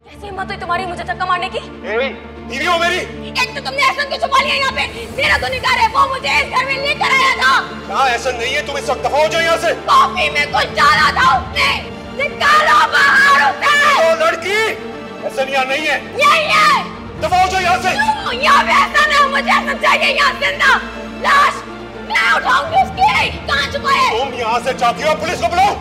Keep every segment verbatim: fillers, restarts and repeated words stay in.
कैसी हिम्मत हुई तुम्हारी मुझे धक्का मारने की? बीवी हो मेरी। एक तो तुमने एहसन को छुपा लिया यहाँ पे, मेरा तो निकाल है वो मुझे इस घर में लेकर आया था। कहाँ एहसन नहीं है, तुम इस वक्त दफा हो जाओ यहाँ से। कॉफी में कुछ डाला था उसने, निकालो बाहर उसे। ओ लड़की, एहसन यहाँ नहीं है। यही है। दफा हो जाओ यहाँ से। यहाँ पे एहसन है, मुझे एहसन चाहिए यहाँ जिंदा। लाश मैं उठाऊंगी उसकी। कहाँ छुपा है? तुम यहाँ से चाहती हो, पुलिस को बुलाओ।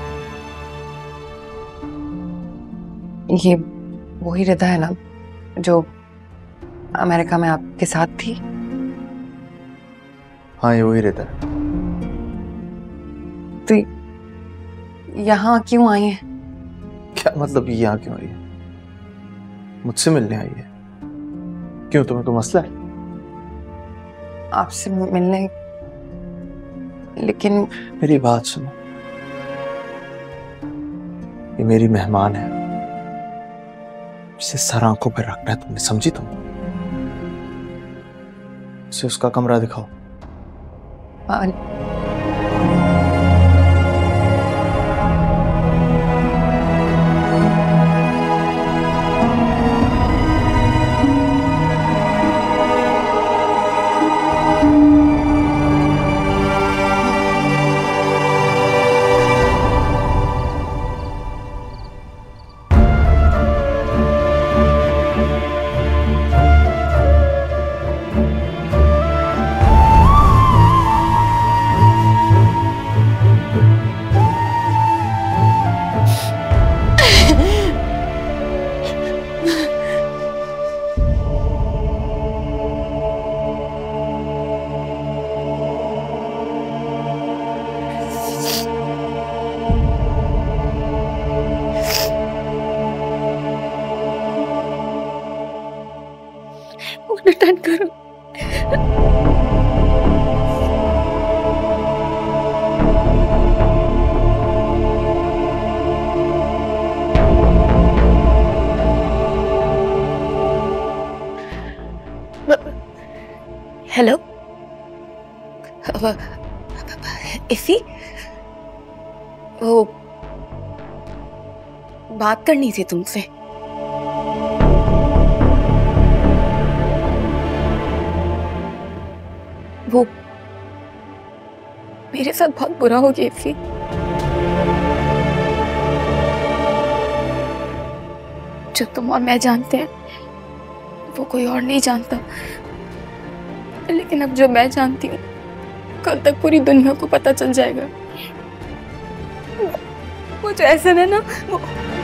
ये वही रिदा है ना जो अमेरिका में आपके साथ थी? हाँ ये वही रिदा है। तो यहाँ क्यों आई है? क्या मतलब ये यहाँ क्यों आई है? मुझसे मिलने आई है। क्यों, तुम्हें कोई मसला है? आपसे मिलने, लेकिन मेरी बात सुनो, ये मेरी मेहमान है, इसे सर आंखों पर रखना है तुमने, समझी तुम? इसे उसका कमरा दिखाओ। आ, रिटर्न करो। हेलो, इसी वो बात करनी थी तुमसे। वो मेरे साथ बहुत बुरा हो गया थी। जो तुम और मैं जानते हैं वो कोई और नहीं जानता, लेकिन अब जो मैं जानती हूँ कल तक पूरी दुनिया को पता चल जाएगा। वो जो ऐसा है ना, वो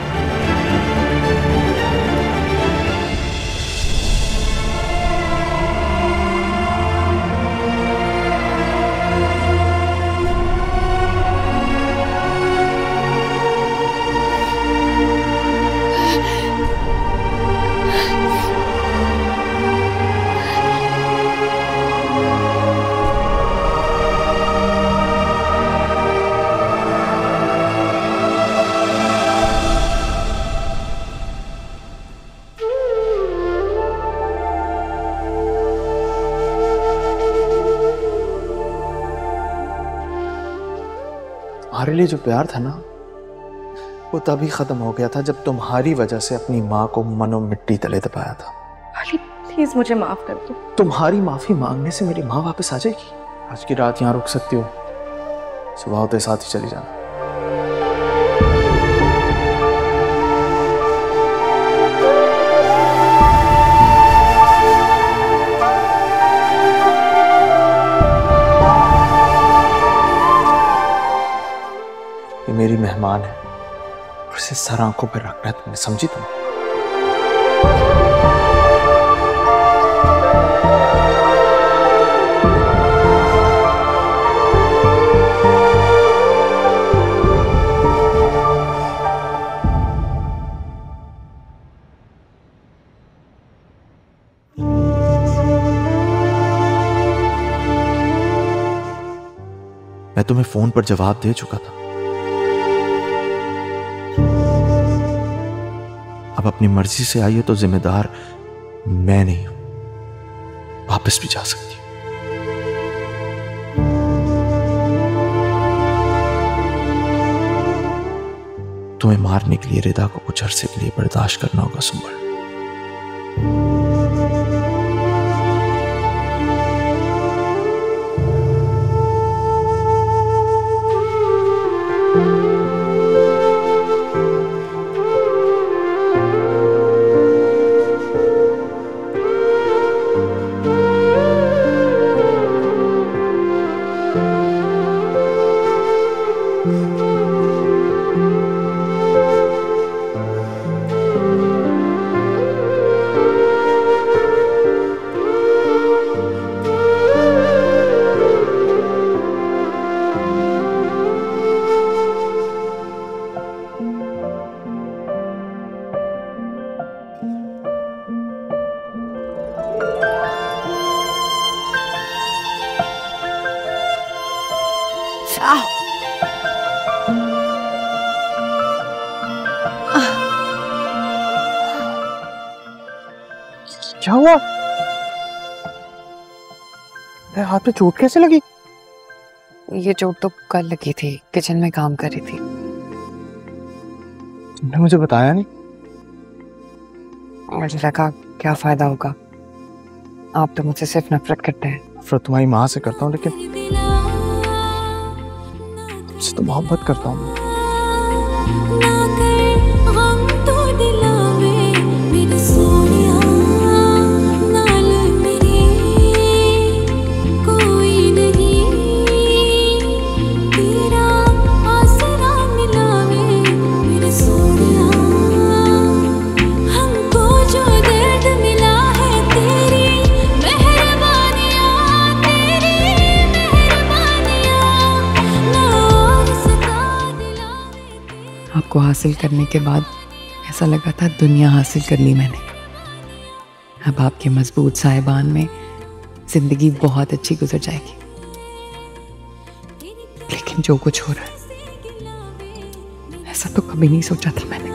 हमारे लिए जो प्यार था ना, वो तभी खत्म हो गया था जब तुम्हारी वजह से अपनी माँ को मनो मिट्टी तले दबाया था। अली प्लीज मुझे माफ कर दो। तुम्हारी माफी मांगने से मेरी माँ वापस आ जाएगी? आज की रात यहाँ रुक सकती हो, सुबह होते साथ ही चली जाना। ये मेरी मेहमान है और इसे सर आंखों पर रखना है तुमने, समझी तुम? मैं तुम्हें फोन पर जवाब दे चुका था। अब अपनी मर्जी से आई हो तो जिम्मेदार मैं नहीं हूं, वापस भी जा सकती हूं। तुम्हें मारने के लिए रिदा को कुछ अरसे के लिए बर्दाश्त करना होगा सुंबल। क्या हुआ? हाथ पे चोट कैसे लगी? ये चोट तो कल लगी थी, किचन में काम कर रही थी। तुमने मुझे बताया नहीं? मुझे लगा क्या फायदा होगा, आप तो मुझसे सिर्फ नफरत करते हैं। नफरत तुम्हारी माँ से करता हूँ, लेकिन तुमसे तो मोहब्बत करता हूँ। आपको हासिल करने के बाद ऐसा लगा था दुनिया हासिल कर ली मैंने। अब आपके मजबूत साहिबान में जिंदगी बहुत अच्छी गुजर जाएगी। लेकिन जो कुछ हो रहा है, ऐसा तो कभी नहीं सोचा था मैंने।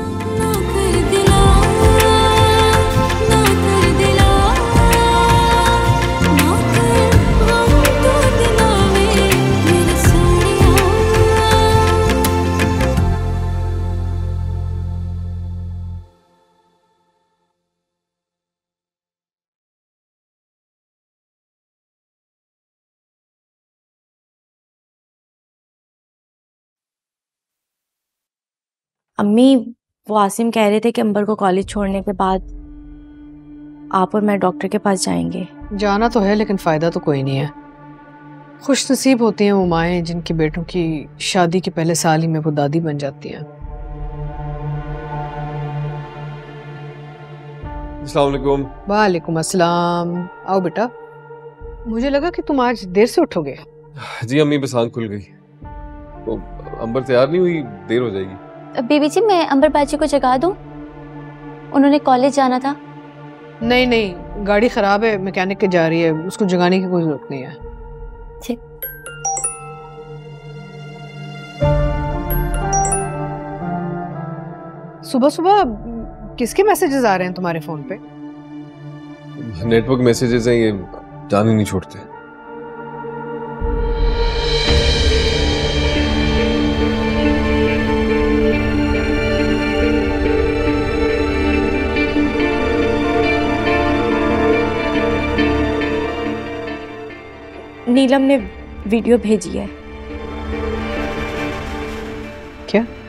अम्मी, वो आसिम कह रहे थे कि अंबर को कॉलेज छोड़ने के बाद आप और मैं डॉक्टर के पास जाएंगे। जाना तो है, लेकिन फ़ायदा तो कोई नहीं है। खुश नसीब होती हैं वो माएँ जिनके बेटों की शादी के पहले साल ही में वो दादी बन जाती हैं। अस्सलाम वालेकुम। वालेकुम अस्सलाम। आओ बेटा। मुझे लगा कि तुम आज देर से उठोगे। जी अम्मी, बस आँख खुल गई। तो अंबर तैयार नहीं हुई, देर हो जाएगी। बीबी जी, मैं अंबर बाजी को जगा दूं? उन्होंने कॉलेज जाना था। नहीं नहीं, गाड़ी खराब है, मैकेनिक के जा रही है, उसको जगाने की कोई जरूरत नहीं है। ठीक। सुबह सुबह किसके मैसेजेस आ रहे हैं तुम्हारे फोन पे? नेटवर्क मैसेजेस हैं, ये जान ही नहीं छोड़ते। नीलम ने वीडियो भेजी है। क्या?